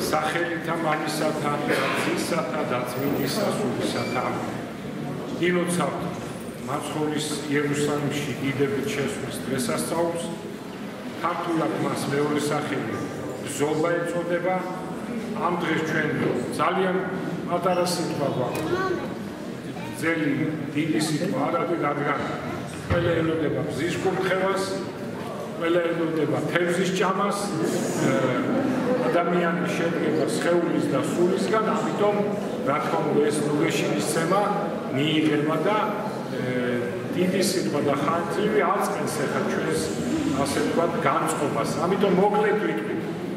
სახელითა მამისათა და ძისათა და წმინდისა სულისათა. ილოცავთ მაცხოვრის იერუსალიმში დიდებით შესვლის დღესასწაულს. ქართულად მას მეორე სახელი ბრძოლა ეწოდება. ამ დღეს ჩვენ ძალიან პატარა სიტყვა გვაქვს. ძელი დიდი სიტყვა არ არის, რადგან ყველა ელოდება მზის კურთხევას, ყველა ელოდება თევზის ჭამას, ადამიანი შედგება სხეულის და სულისგან, ამიტომ რა თქმა უნდა ეს ნუგეშინისცემა მიიღება და დიდი სიტყვა და ხანგრძლივი აწყენს ახლა ჩვენს ასე ვთქვათ განწყობას. ამიტომ მოკლედ ვიტყვი.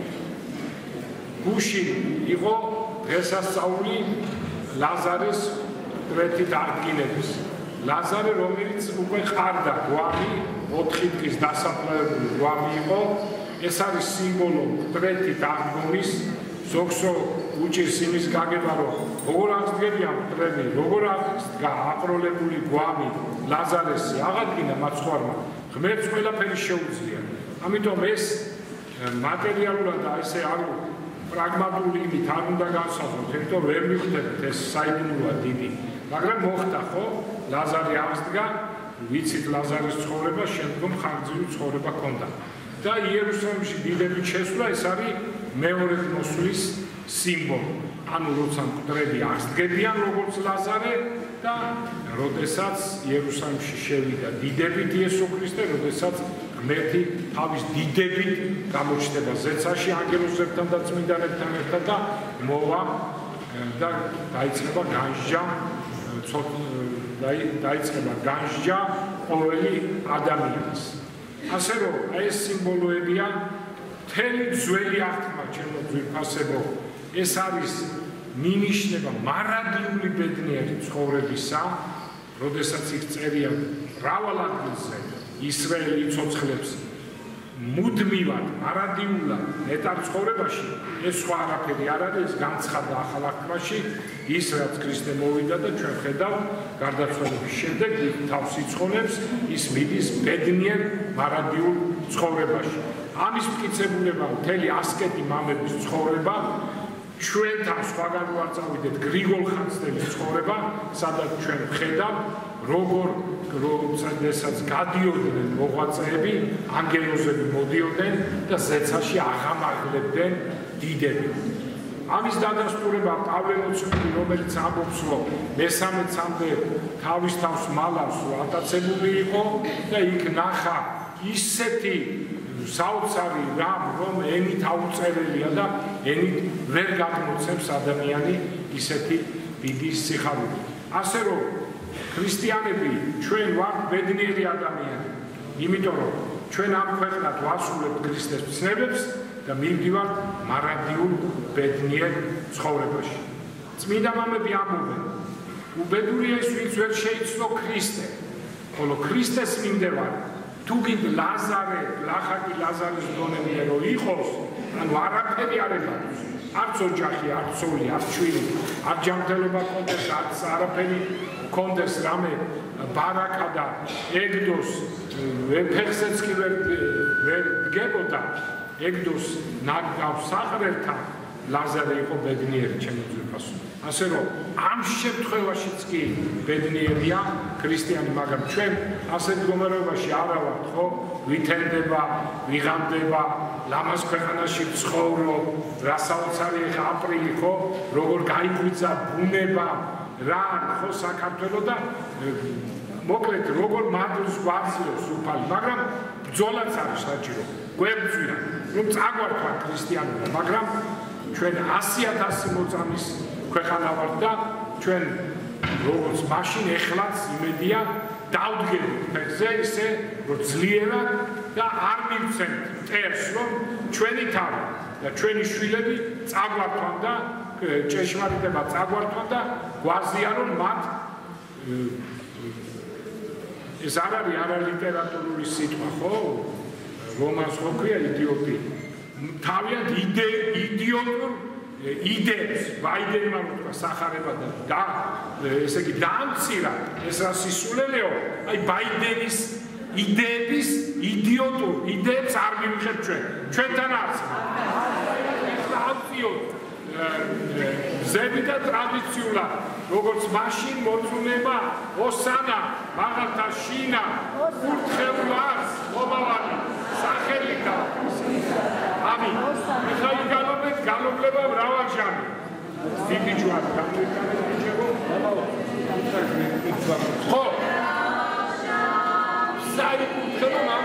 გუში იყო დღესასწაული ლაზარეს მკვეთრით აღდგინების. ლაზარე, რომელიც უკვე ყარდა გვამი, 4 დღის დასაფლავებული გვამი იყო, ეს არის სიმბოლო მკვეთრით აღდგომის. ზოგსო უჭირს იმის გაგება, რომ როგორ აღდგებია მკვეთრი, როგორ აღდგა აპროლებული გვამი ლაზარეს აღადგინა მაცხვარმა, ღმერთს ყველაფერი შეუძლია. ამიტომ ეს მატერიალურად და ესე არ პრაგმატული იმით არ უნდა განსაზღვროთ, იმიტომ ვერ მივხვდებით ეს საიდუმლოა დიდი. მაგრამ მოხდა ხო, ლაზარე აღსდგა, ვიცით ლაზარის ცხოვრება, შემდგომ ხანგრძლივი ცხოვრება ჰქონდა. და იერუსალიმში დიდებით შესვლა ეს არის მეორე მოსვლის სიმბოლო. ანუ როცა მკვდრები აღსდგებიან როგორც ლაზარე და როდესაც იერუსალიმში შევიდა დიდებით იესო ქრისტე, როდესაც ღმერთი თავის დიდებით გამოჩნდება ზეცაში ანგელოზებთან და წმინდანებთან ერთად და მოვა და დაიწყება განსჯა დაიწყება განსჯა ყოველი ადამიანის. ასე რომ ეს სიმბოლოებია მთელი ძველი აღთქმა ჩემო ძვირფასებო, ეს არის მინიშნება მარადიული ბედნიერი ცხოვრებისა, როდესაც იქ წერია მრავალ ადგილზე ისრაელი ცოცხლებს მუდმივად, მარადიულად ნეტარ ცხოვრებაში, ეს სხვა არაფერი არ არის, ეს განცხადა ახალ აღთქმაში, ის რაც ქრისტე მოვიდა და ჩვენ ხედავთ გარდაცვალების შემდეგ თავს იცხონებს, ის მიდის ბედნიერ მარადიულ ცხოვრებაში. ამის მტკიცებულება მთელი ასკეტი მამების ცხოვრება, ჩვენთან სხვაგან ვარ წავიდეთ გრიგოლ ხანძთელის ცხოვრება, სადაც ჩვენ ვხედავთ როდესაც გადიოდნენ მოღვაწეები, ანგელოზები მოდიოდნენ და ზეცაში აღამაღლებდნენ დიდები. ამის დადასტურება პავლე მოციქული, რომელიც ამბობს, რომ მესამეცამდე თავის თავს მალავს ატაცებული იყო და იქ ნახა ისეთი საოცარი რამ, რომ ენით აუწერელია და ენით ვერ გადმოცემს ადამიანი ისეთი დიდი სიხარულით. ასე რომ ქრისტიანები ჩვენ ვართ ბედნიერი ადამიანები, იმიტომ რომ ჩვენ ამ ქვეყნად ვასრულებთ ქრისტეს ცნებებს და მივდივართ მარადიულ ბედნიერ ცხოვრებაში. წმინდა მამები ამბობენ, უბედურია ის, ვინც ვერ შეიცნო ქრისტე, ხოლო ქრისტეს მიმდევარი თუ გინდ ლაზარე, ლახაკი ლაზარის გონებია რომ იყოს, ანუ არაფერი არ ებაქვს, არც ოჯახი, არც ცოლი, არც შვილი, არ ჯანმრთელობა კონდეს, არც არაფერი კონდეს რამე ბარაკა და ეგდოს, ფეხზეც კი ვერ დგებოდა, ეგდოს ნაგავს საყრელთან, ლაზარე იყო ბედნიერი, ჩემო ძვირფასო. ასე რომ ამ შემთხვევაშიც კი ბედნიერია ქრისტიანი, მაგრამ ჩვენ ასეთ მდგომარეობაში არა ვართ, ხო? ვითენდება, ვიღამდება, ლამაზ ქვეყანაში ვცხოვრო, რა საოცარი ხა აპრილი, ხო? როგორ გაიგვიძა ბუნება, რა ხო საქართველო და მოკლედ როგორ მადლს გვაძლევს უფალი, მაგრამ ბრძოლაც არის საჭირო. გვებძვირა, რომ წაგვართვა ქრისტიანობა, მაგრამ ჩვენ 100,000 მოწამის ქვეყანა ვართ და ჩვენ როგორც მაშინ ეხლაც იმედია დავდგებით ფეხზე ისე რომ ძლიერად და არ მივცემთ მტერს, რომ ჩვენი თავი და ჩვენი შვილები წაგვართვან და ჭეშმარიტება წაგვართვან და გვაზია რომ მათ ეს არ არის არა ლიტერატურული სიტყვა, ხო? რომანს ხო ქვია იდიოტი. თავიანთ იდიოტურ იდეებს ბაიდენმა უთხრა სახარება და ესე იგი დაამცირა ეს რა სისულელეო, აი ბაიდენის იდეების იდიოტურ იდეებს არ მივიღებთ ჩვენთან არც. ეხლა ავწიოთ ზები და ტრადიციულად როგორც მაშინ მოწუნება ოსანა მაღალთა შინა კურთხევლას მომავალი სახელი და ამი მიხაილ გალობლება მრავალჟამი დიდი ჯვარი გამიერთებო ხო საი კურთხევა